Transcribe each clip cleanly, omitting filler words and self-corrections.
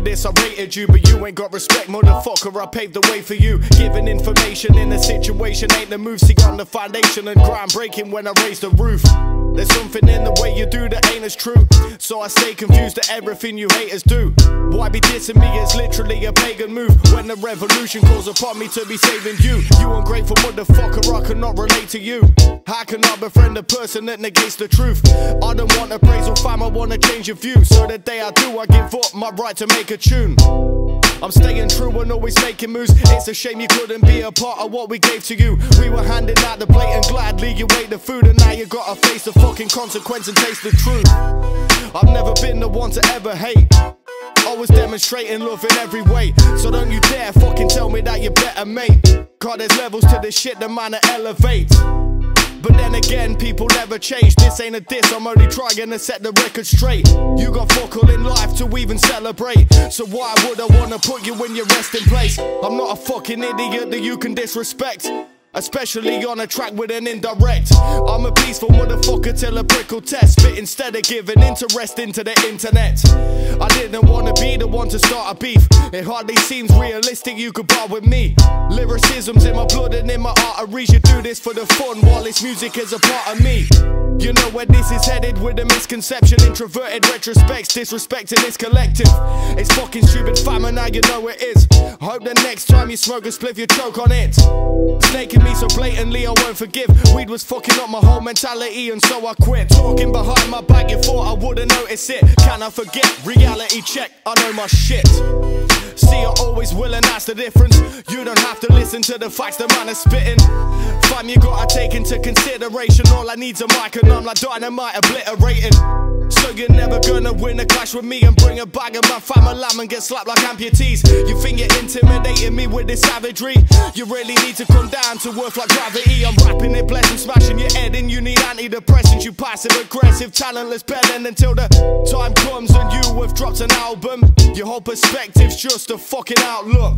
this, I rated you, but you ain't got respect, motherfucker, I paved the way for you. Giving information in a situation ain't the move. See, on the foundation and groundbreaking when I raise the roof. There's something in the way you do that ain't as true, so I stay confused at everything you haters do. Why be dissing me? It's literally a pagan move when the revolution calls upon me to be saving you. You ungrateful motherfucker, I cannot relate to you. How can I befriend a person that negates the truth? I don't want appraisal, fam, I wanna change your view. So the day I do, I give up my right to make a tune. I'm staying true and always making moves. It's a shame you couldn't be a part of what we gave to you. We were handing out the plate and gladly you ate the food, and now you gotta face the fucking consequence and taste the truth. I've never been the one to ever hate, always demonstrating love in every way. So don't you dare fucking tell me that you're better, mate. God, there's levels to this shit, the man that elevates. But then again, people never change. This ain't a diss, I'm only trying to set the record straight. You got fuck all in life to even celebrate, so why would I wanna put you in your resting place? I'm not a fucking idiot that you can disrespect, especially on a track with an indirect. I'm a peaceful motherfucker till a prickle test, but instead of giving interest into the internet. I didn't wanna be the one to start a beef. It hardly seems realistic you could bar with me. Lyricism's in my blood and in my arteries. You do this for the fun while this music is a part of me. You know where this is headed with a misconception. Introverted retrospects, disrespecting this collective. It's fucking stupid, fam, and now you know it is. I hope the next time you smoke a spliff you choke on it. Snaking me so blatantly I won't forgive. Weed was fucking up my whole mentality and so I quit. Talking behind my back, you thought I wouldn't notice it. Can I forget? Reality check, I know my shit. See, I always will, and that's the difference. You don't have to listen to the facts the man is spitting. Fam, you gotta take into consideration all I need's a mic and I'm like dynamite obliterating. So you're never gonna win a clash with me and bring a bag of my fam lamb and get slapped like amputees. You think you're intimidating me with this savagery? You really need to come down to earth like gravity. I'm rapping it, blessing, smashing your head in. You need antidepressants, you passive aggressive, talentless peddling until the time comes and you have dropped an album. Your whole perspective's just a fucking outlook,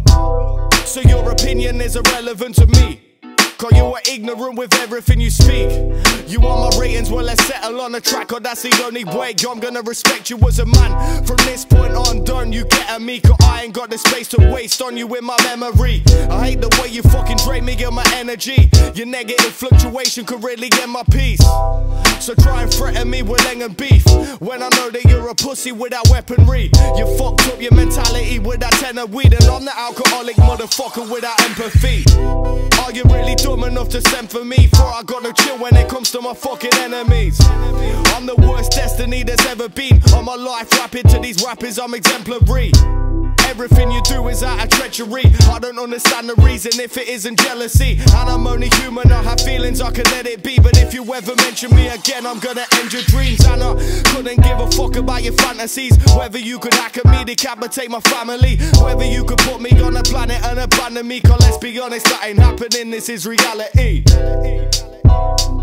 so your opinion is irrelevant to me, cause you are ignorant with everything you speak. You want my ratings? Well, let's settle on a track, or that's the only way. Yo, I'm gonna respect you as a man. From this point on, done, you getting me, cause I ain't got the space to waste on you in my memory. I hate the way you fucking drain me of my energy. Your negative fluctuation could really get my peace. So try and threaten me with eng and beef when I know that you're a pussy without weaponry. You fucked up your mentality with that 10 of weed, and I'm the alcoholic motherfucker without empathy. Are you really dumb enough to send for me? For I got no chill when it comes to my fucking enemies. I'm the worst destiny there's ever been. On my life rapping to these rappers, I'm exemplary. Everything you do is out of treachery. I don't understand the reason if it isn't jealousy. And I'm only human, I have feelings, I can let it be. But if you ever mention me again, I'm gonna end your dreams. And I couldn't give a fuck about your fantasies. Whether you could hack at me, decapitate my family, whether you could put me on a planet and abandon me. Cause let's be honest, that ain't happening, this is reality.